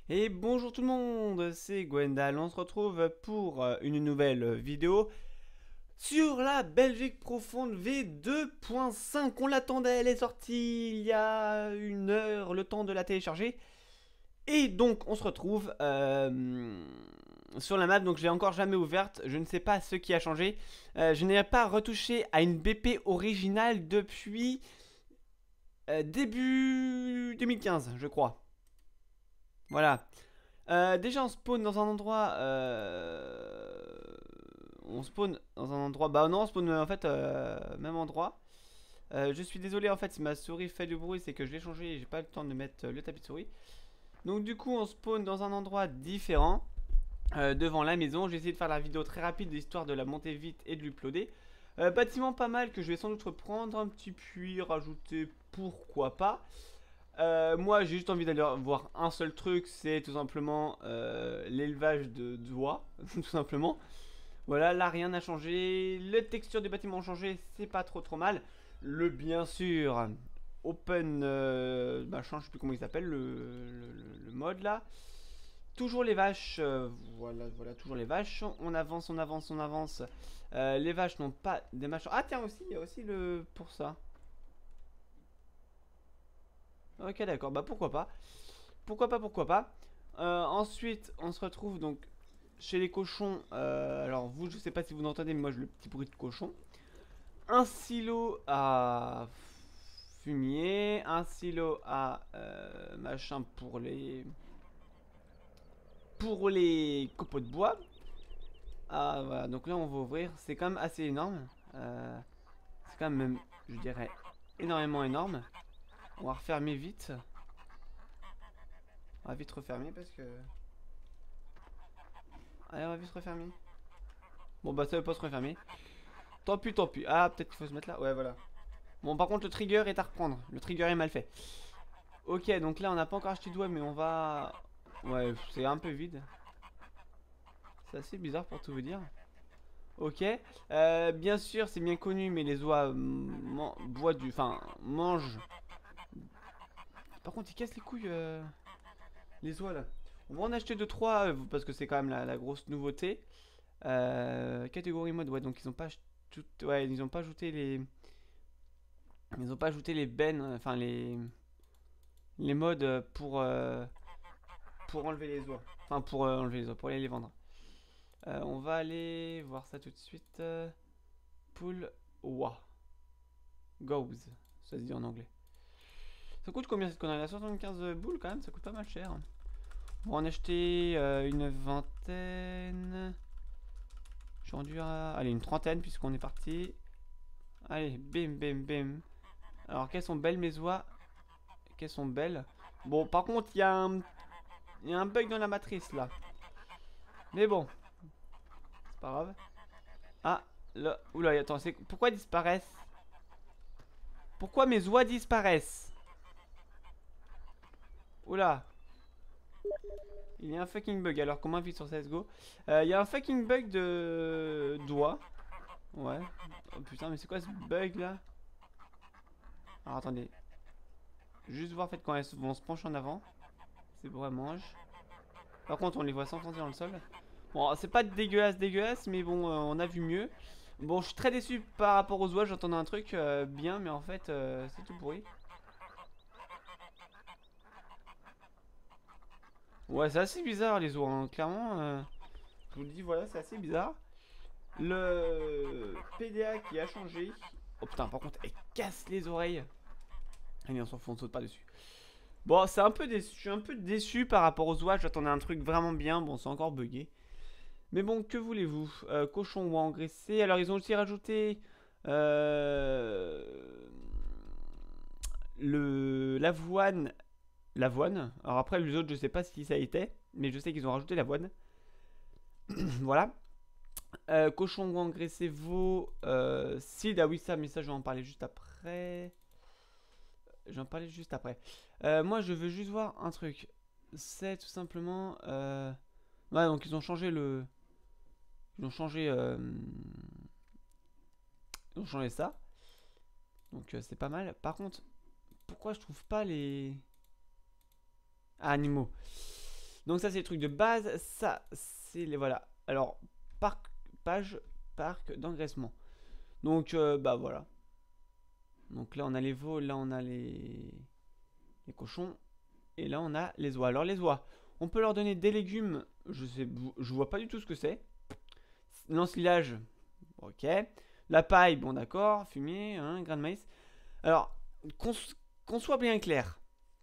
Et bonjour tout le monde, c'est Gwendal, on se retrouve pour une nouvelle vidéo sur la Belgique profonde V2.5. On l'attendait, elle est sortie il y a une heure, le temps de la télécharger. Et donc on se retrouve sur la map, donc je l'ai encore jamais ouverte, je ne sais pas ce qui a changé. Je n'ai pas retouché à une BP originale depuis début 2015 je crois. Voilà. Déjà, on spawn dans un endroit. On spawn dans un endroit. Bah, non, on spawn en fait même endroit. Je suis désolé, en fait, si ma souris fait du bruit, c'est que je l'ai changé et j'ai pas le temps de mettre le tapis de souris. Donc, du coup, on spawn dans un endroit différent devant la maison. J'ai essayé de faire la vidéo très rapide, histoire de la monter vite et de l'uploader. Bâtiment pas mal que je vais sans doute reprendre. Un petit puits, rajouter pourquoi pas. Moi j'ai juste envie d'aller voir un seul truc, c'est tout simplement l'élevage de oies, tout simplement. Voilà, là rien n'a changé, les textures des bâtiments ont changé, c'est pas trop mal. Le bien sûr, open machin, je sais plus comment il s'appelle, le mode là. Toujours les vaches, voilà, toujours les vaches. On avance, on avance, on avance. Les vaches n'ont pas des machins. Ah tiens aussi, il y a aussi le pour ça. Ok d'accord, bah pourquoi pas. Pourquoi pas, pourquoi pas. Ensuite, on se retrouve donc chez les cochons. Alors, vous, je sais pas si vous entendez, mais moi, j'ai le petit bruit de cochon. Un silo à fumier, un silo à machin pour les copeaux de bois. Ah, voilà, donc là, on va ouvrir. C'est quand même assez énorme. C'est quand même, je dirais, énormément énorme. On va refermer vite. On va vite refermer parce que. Allez, on va vite refermer. Bon, bah, ça veut pas se refermer. Tant pis, tant pis. Ah, peut-être qu'il faut se mettre là. Ouais, voilà. Bon, par contre, le trigger est à reprendre. Le trigger est mal fait. Ok, donc là, on n'a pas encore acheté de doigts, mais on va. Ouais, c'est un peu vide. C'est assez bizarre pour tout vous dire. Ok. Bien sûr, c'est bien connu, mais les oies boivent du. Enfin, mangent. Par contre, ils cassent les couilles, les oies là. On va en acheter 2-3 parce que c'est quand même la grosse nouveauté. Catégorie mode, ouais, donc ils ont pas. Ouais, ils ont pas ajouté les. Ils ont pas ajouté les bennes, enfin les modes pour enlever les oies. Enfin, pour enlever les oies, pour aller les vendre. On va aller voir ça tout de suite. Pool oie. Goes, ça se dit en anglais. Ça coûte combien cette connerie? 75 boules quand même, ça coûte pas mal cher. On va en acheter une vingtaine. J'ai rendu à. Allez, une trentaine puisqu'on est parti. Allez, bim, bim, bim. Alors, qu'elles sont belles mes oies. Qu'elles sont belles. Bon, par contre, il y a un bug dans la matrice là. Mais bon, c'est pas grave. Ah, là. Oula, attends, pourquoi ils disparaissent? Pourquoi mes oies disparaissent? Oula, il y a un fucking bug. Alors, comment on vit sur CSGO? Il y a un fucking bug de doigts. Ouais. Oh putain, mais c'est quoi ce bug là? Alors, attendez. Juste voir en fait quand elles vont se pencher en avant. C'est bon, elles mangent. Par contre, on les voit s'enfoncer dans le sol. Bon, c'est pas dégueulasse, dégueulasse, mais bon, on a vu mieux. Bon, je suis très déçu par rapport aux oies. J'entendais un truc bien, mais en fait, c'est tout pourri. Ouais, c'est assez bizarre les oies, hein. Clairement, je vous le dis, voilà, c'est assez bizarre. Le PDA qui a changé. Oh putain, par contre, elle casse les oreilles. Allez, on s'en fout, on saute pas dessus. Bon, c'est un peu déçu. Je suis un peu déçu par rapport aux oies. J'attendais un truc vraiment bien. Bon, c'est encore bugué. Mais bon, que voulez-vous? Cochon ou engraissé. Alors, ils ont aussi rajouté euh, l'avoine. L'avoine. Alors après, les autres, je sais pas si ça a été. Mais je sais qu'ils ont rajouté l'avoine. Voilà. Cochon ou engraissé veau. Sid, ah oui, ça, mais ça, je vais en parler juste après. J'en parlais juste après. Moi, je veux juste voir un truc. C'est tout simplement. Ouais, donc ils ont changé le. Ils ont changé. Ils ont changé ça. Donc c'est pas mal. Par contre, pourquoi je trouve pas les. Ah, animaux. Donc ça c'est les trucs de base. Ça c'est les voilà. Alors parc d'engraissement. Donc bah voilà. Donc là on a les veaux, là on a les cochons. Et là on a les oies. Alors les oies, on peut leur donner des légumes. Je vois pas du tout ce que c'est. L'ensilage, ok. La paille, bon d'accord. Fumier, hein, grain de maïs. Alors qu'on soit bien clair.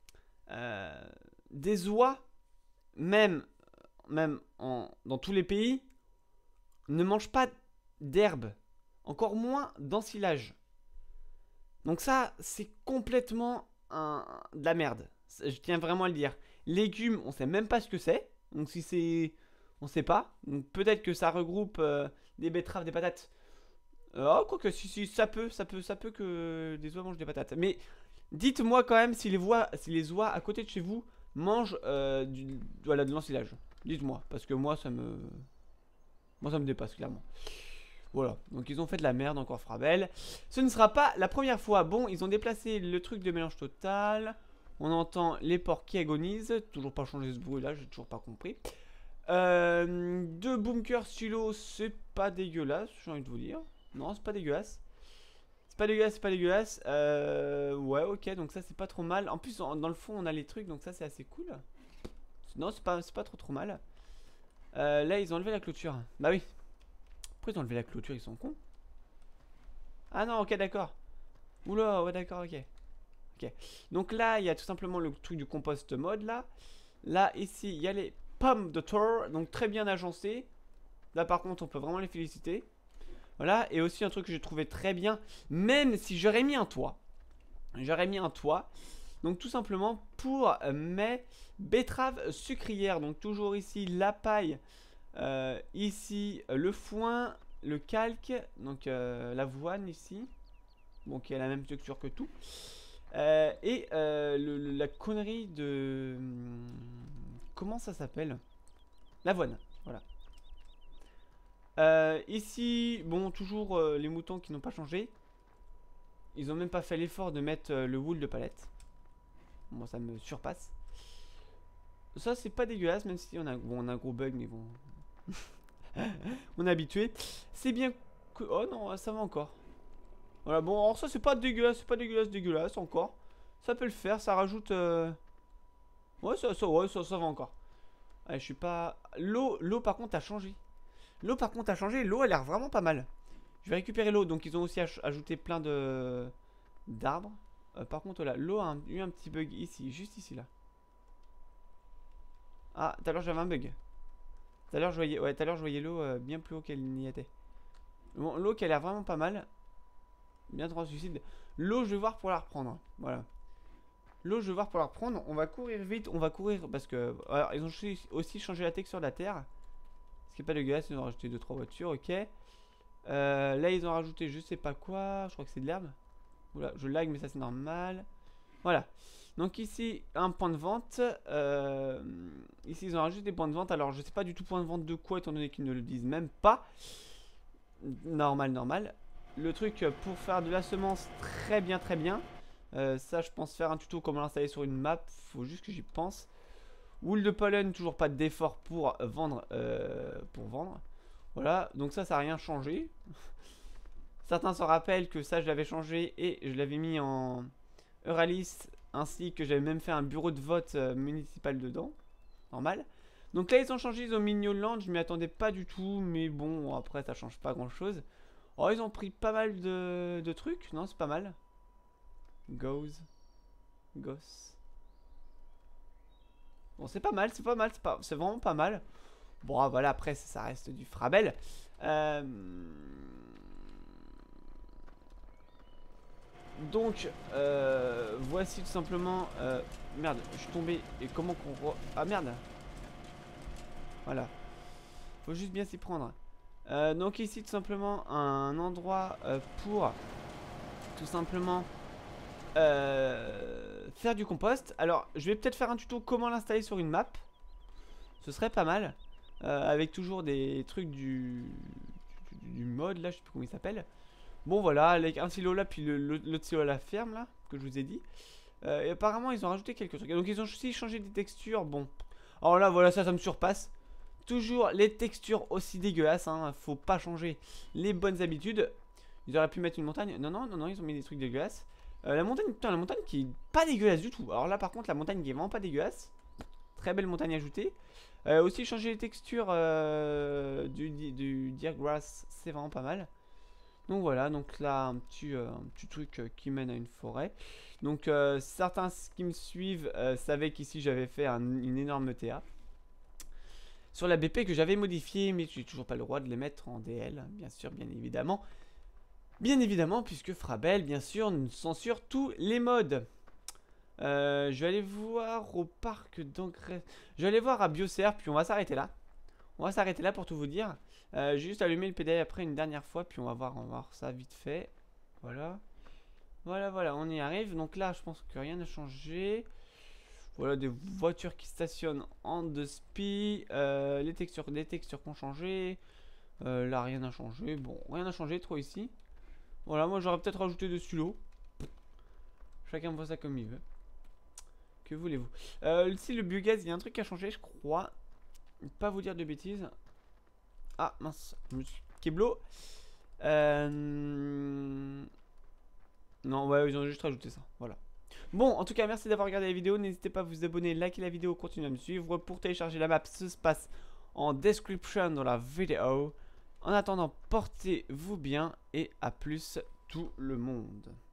Des oies, même dans tous les pays, ne mangent pas d'herbe. Encore moins d'ensilage. Donc ça, c'est complètement de la merde. Je tiens vraiment à le dire. Légumes, on sait même pas ce que c'est. Donc si c'est... On sait pas. Donc peut-être que ça regroupe des betteraves, des patates. Oh, quoique, si, ça peut que des oies mangent des patates. Mais dites-moi quand même si les oies à côté de chez vous mangent voilà, de l'ensilage. Dites-moi, parce que moi ça me dépasse clairement. Voilà, donc ils ont fait de la merde encore Frabel. Ce ne sera pas la première fois. Bon, ils ont déplacé le truc de mélange total. On entend les porcs qui agonisent. Toujours pas changé ce bruit là, j'ai toujours pas compris. Deux bunkers silo, c'est pas dégueulasse, j'ai envie de vous dire. Non, c'est pas dégueulasse. C'est pas dégueulasse. Ouais, ok, donc ça c'est pas trop mal. En plus, dans le fond, on a les trucs, donc ça c'est assez cool. Non, c'est pas trop mal. Là, ils ont enlevé la clôture. Bah oui. Pourquoi ils ont enlevé la clôture? Ils sont cons. Ah non, ok, d'accord. Oula, ouais, d'accord, ok. Ok. Donc là, il y a tout simplement le truc du compost mode là. Là, ici, il y a les pommes de terre. Donc très bien agencées. Là, par contre, on peut vraiment les féliciter. Voilà. Et aussi un truc que j'ai trouvé très bien. Même si j'aurais mis un toit. Donc tout simplement pour mes betteraves sucrières. Donc toujours ici la paille. Ici le foin, le calque, donc l'avoine ici, bon qui a la même structure que tout, et la connerie de comment ça s'appelle, l'avoine, voilà. Ici, bon toujours les moutons qui n'ont pas changé, ils ont même pas fait l'effort de mettre le wool de palette. Moi ça me surpasse. Ça c'est pas dégueulasse, même si on a un gros bug, mais bon. On est habitué. C'est bien que... Oh non, ça va encore. Voilà, bon, alors ça c'est pas dégueulasse, dégueulasse encore. Ça peut le faire, ça rajoute... Ouais, ça va encore. Allez, je suis pas... L'eau par contre a changé. L'eau elle a l'air vraiment pas mal. Je vais récupérer l'eau, donc ils ont aussi ajouté plein de... d'arbres. Par contre là, l'eau a eu un petit bug ici, juste ici là. Ah, tout à l'heure j'avais un bug. Tout à l'heure je voyais l'eau bien plus haut qu'elle n'y était. Bon, l'eau qui a l'air vraiment pas mal. Bien trop suicide. L'eau je vais voir pour la reprendre. Voilà. L'eau je vais voir pour la reprendre. On va courir vite. On va courir parce que... Alors, ils ont aussi changé la texture de la terre. Ce qui est pas dégueulasse. Ils ont rajouté 2-3 voitures. Ok. Là ils ont rajouté je sais pas quoi. Je crois que c'est de l'herbe. Oula, je lag mais ça c'est normal. Voilà. Donc ici un point de vente. Ici ils ont rajouté des points de vente. Alors je sais pas du tout point de vente de quoi étant donné qu'ils ne le disent même pas. Normal. Le truc pour faire de la semence, très bien. Ça je pense faire un tuto comment l'installer sur une map. Faut juste que j'y pense. Wool de pollen, toujours pas d'effort pour vendre. Voilà, donc ça n'a rien changé. Certains se rappellent que ça je l'avais changé et je l'avais mis en Euralis, ainsi que j'avais même fait un bureau de vote municipal dedans. Normal. Donc là ils ont changé, ils ont mis New Land, je m'y attendais pas du tout, mais bon après ça change pas grand chose. Oh ils ont pris pas mal de trucs, non c'est pas mal. Goes. Bon c'est pas mal, c'est vraiment pas mal. Bon voilà après ça reste du Frabel. Donc, voici tout simplement... merde, je suis tombé. Et comment qu'on... Ah merde. Voilà. Faut juste bien s'y prendre. Donc ici tout simplement un endroit pour tout simplement faire du compost. Alors, je vais peut-être faire un tuto comment l'installer sur une map. Ce serait pas mal. Avec toujours des trucs du mode là, je sais plus comment il s'appelle. Bon voilà, avec un silo là, puis l'autre silo à la ferme là, que je vous ai dit. Et apparemment ils ont rajouté quelques trucs. Donc ils ont aussi changé des textures, bon. Alors là, voilà, ça me surpasse. Toujours les textures aussi dégueulasses, hein. Faut pas changer les bonnes habitudes. Ils auraient pu mettre une montagne. Non, non, non, non, ils ont mis des trucs dégueulasses. La montagne, putain, la montagne qui est pas dégueulasse du tout. Alors là, par contre, la montagne qui est vraiment pas dégueulasse. Très belle montagne ajoutée. Aussi changer les textures du Deer Grass, c'est vraiment pas mal. Donc voilà, donc là un petit truc qui mène à une forêt. Donc certains qui me suivent savaient qu'ici j'avais fait une énorme TA sur la BP que j'avais modifié, mais j'ai toujours pas le droit de les mettre en DL, bien sûr, bien évidemment. Bien évidemment, puisque Frabel, bien sûr, nous censure tous les modes. Je vais aller voir au parc d'engrais. Je vais aller voir à Biosphere, puis on va s'arrêter là. On va s'arrêter là pour tout vous dire. J'ai juste allumé le PDA après une dernière fois, puis on va voir ça vite fait. Voilà. Voilà, voilà, on y arrive. Donc là, je pense que rien n'a changé. Voilà, des voitures qui stationnent en 2 spi. Les textures qui ont changé. Là, rien n'a changé. Bon, rien n'a changé trop ici. Voilà, moi j'aurais peut-être rajouté de stylos. Chacun voit ça comme il veut. Que voulez-vous? Ici, le biogaz, il y a un truc qui a changé, je crois. Pas vous dire de bêtises. Ah, mince. Keblo. Non, ouais, ils ont juste rajouté ça. Voilà. Bon, en tout cas, merci d'avoir regardé la vidéo. N'hésitez pas à vous abonner, liker la vidéo, continuer à me suivre. Pour télécharger la map, ça se passe en description dans la vidéo. En attendant, portez-vous bien et à plus tout le monde.